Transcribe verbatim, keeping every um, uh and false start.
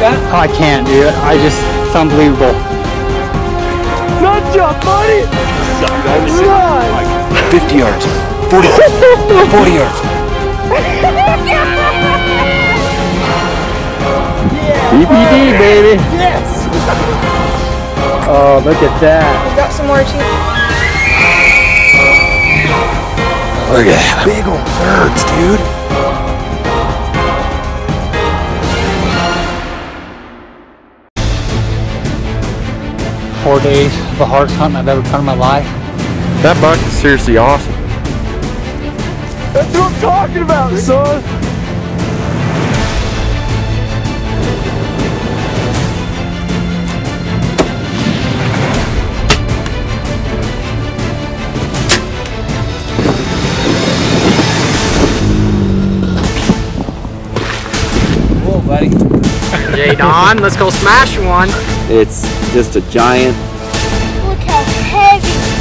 that? Oh, I can't, dude. I just, it's unbelievable. Good job, buddy! Nice! fifty yards. forty. forty yards. B P D, baby. Yes! Oh, look at that. We got some more cheese. Look at that. Big old birds, dude. Four days, the hardest hunt I've ever done in my life. That buck is seriously awesome. That's what I'm talking about, son! Whoa, buddy. Hey, Don, let's go smash one. It's just a giant. Look how heavy.